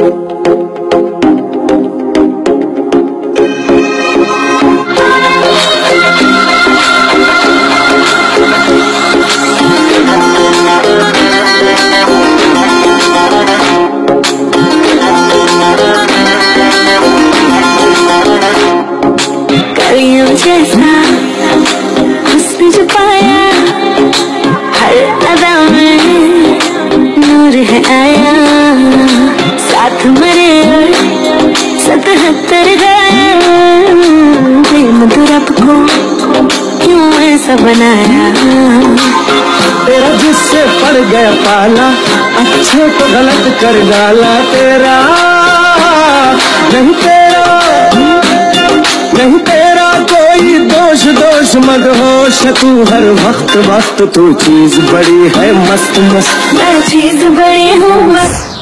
जैसा उसने जो पाया, हर अदा में नूर है आया। साथ मरे और 77 गाया, बेमतलब को क्यों ऐसा बनाया। तेरा जिससे पड़ गया पाला, अच्छे को गलत कर डाला। तेरा नहीं, तेरा नहीं, तेरा कोई दोष दोष मत होश। तू हर वक्त वक्त तू चीज बड़ी है मस्त मस्त। मैं चीज बड़ी हूँ मस्त।